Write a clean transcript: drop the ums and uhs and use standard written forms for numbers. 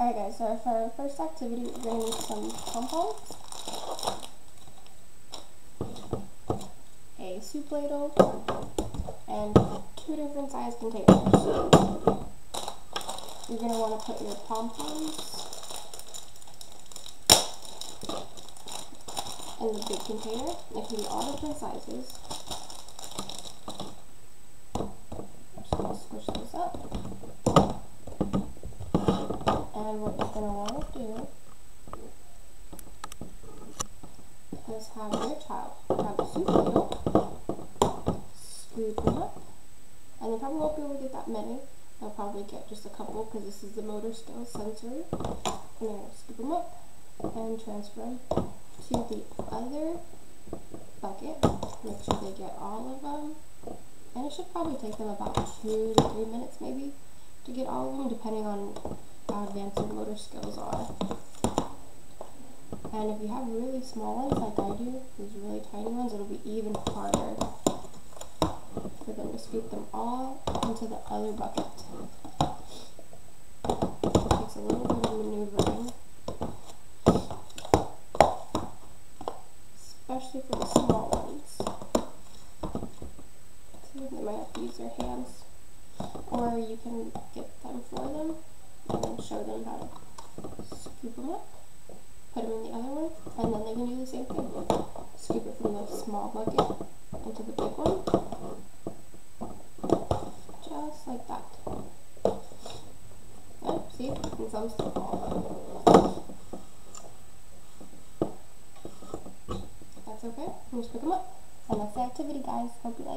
Alright guys, so for our first activity, we're going to need some pom-poms, a soup ladle, and 2 different size containers. You're going to want to put your pom-poms in the big container. They can be all different sizes. I'm just going to squish those up. And what you're going to want to do is have your child have a soup ladle, scoop them up, and they probably won't be able to get that many. They'll probably get just a couple because this is the motor skills sensory. And they're going to scoop them up and transfer them to the other bucket. Make sure they get all of them. And it should probably take them about 2 to 3 minutes maybe to get all of them, depending on how advanced their motor skills are. And if you have really small ones like I do, these really tiny ones, it'll be even harder for them to scoop them all into the other bucket. It takes a little bit of maneuvering, especially for the small ones. So they might have to use their hands, or you can get them for them and then show them how to scoop them up, put them in the other one, and then they can do the same thing. Scoop it from the small bucket into the big one, just like that. Yep, see? And some still fall. That's okay. We'll just pick them up. And that's the activity, guys. Hope you like it.